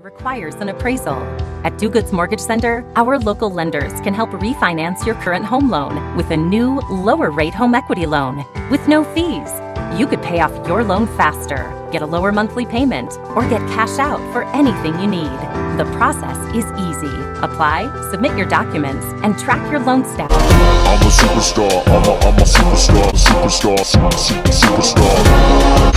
requires an appraisal. At DuGood's Mortgage Center, our local lenders can help refinance your current home loan with a new, lower-rate home equity loan with no fees. You could pay off your loan faster, get a lower monthly payment, or get cash out for anything you need. The process is easy. Apply, submit your documents, and track your loan status. I'm a superstar, I'm a superstar, superstar.